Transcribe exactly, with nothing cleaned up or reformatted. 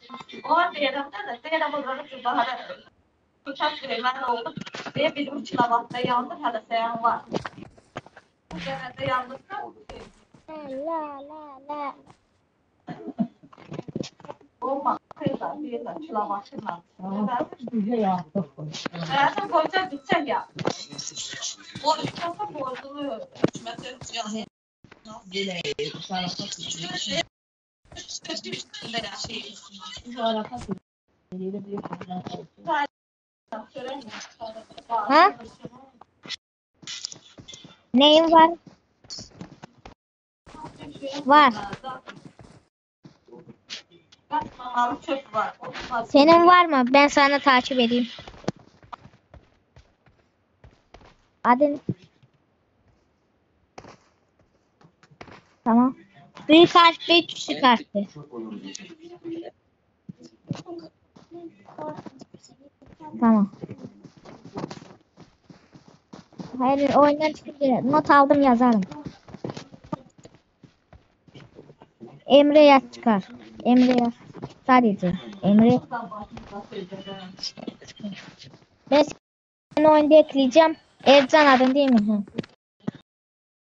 O deyirəm də, deyirəm onları ki, bahara uçak vermən oldu. Deyə bizim kilovatda yandır, hələ səyən var. Bu dənədə yandırsa, La la la. olmaz. Kıyla, kıyla, kilovatla. Hayatım boyunca bitecek ya. O uçakta bozuluyor. Ha? Neyin var? Var. Senin var mı? Ben sana takip edeyim. Adın. Tamam. Büyük harf ve küçük harfti. Tamam. Hayır, oyundan çıkınca not aldım, yazarım. Emre yaz çıkar. Emre yaz. Sadece Emre. Ben senin oyunda ekleyeceğim. Ercan adın değil mi? Hı.